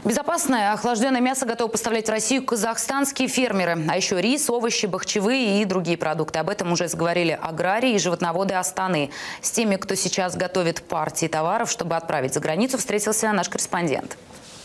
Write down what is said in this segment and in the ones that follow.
Безопасное охлажденное мясо готовы поставлять в Россию казахстанские фермеры. А еще рис, овощи, бахчевые и другие продукты. Об этом уже заговорили аграрии и животноводы Астаны. С теми, кто сейчас готовит партии товаров, чтобы отправить за границу, встретился наш корреспондент.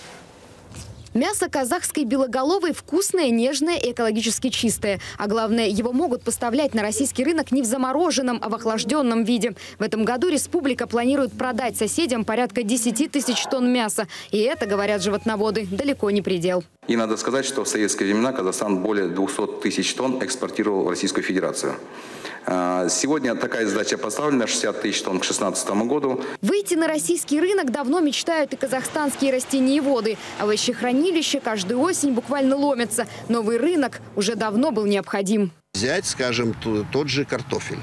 Мясо казахской белоголовой вкусное, нежное и экологически чистое. А главное, его могут поставлять на российский рынок не в замороженном, а в охлажденном виде. В этом году республика планирует продать соседям порядка 10 тысяч тонн мяса. И это, говорят животноводы, далеко не предел. И надо сказать, что в советские времена Казахстан более 200 тысяч тонн экспортировал в Российскую Федерацию. Сегодня такая задача поставлена – 60 тысяч тонн к 2016 году. Выйти на российский рынок давно мечтают и казахстанские растениеводы. Овощехранилища каждую осень буквально ломятся. Новый рынок уже давно был необходим. Взять, скажем, тот же картофель,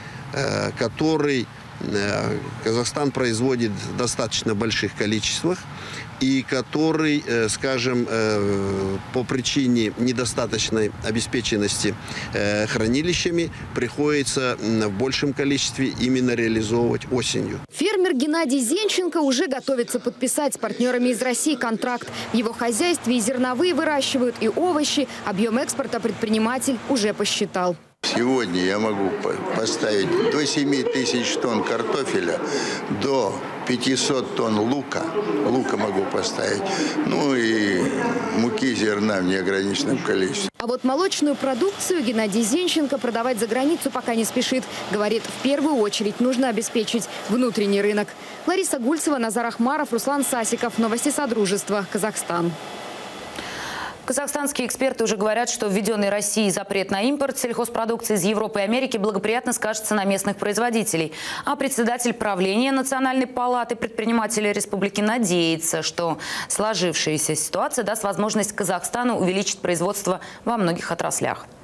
который Казахстан производит в достаточно больших количествах и который, скажем, по причине недостаточной обеспеченности хранилищами приходится в большем количестве именно реализовывать осенью. Фермер Геннадий Зенченко уже готовится подписать с партнерами из России контракт. В его хозяйстве и зерновые выращивают, и овощи. Объем экспорта предприниматель уже посчитал. Сегодня я могу поставить до 7 тысяч тонн картофеля, до 500 тонн лука. Лука могу поставить. Ну и муки, зерна в неограниченном количестве. А вот молочную продукцию Геннадий Зенченко продавать за границу пока не спешит. Говорит, в первую очередь нужно обеспечить внутренний рынок. Лариса Гульцева, Назар Ахмаров, Руслан Сасиков. Новости Содружества. Казахстан. Казахстанские эксперты уже говорят, что введенный Россией запрет на импорт сельхозпродукции из Европы и Америки благоприятно скажется на местных производителей. А председатель правления Национальной палаты предпринимателей республики надеется, что сложившаяся ситуация даст возможность Казахстану увеличить производство во многих отраслях.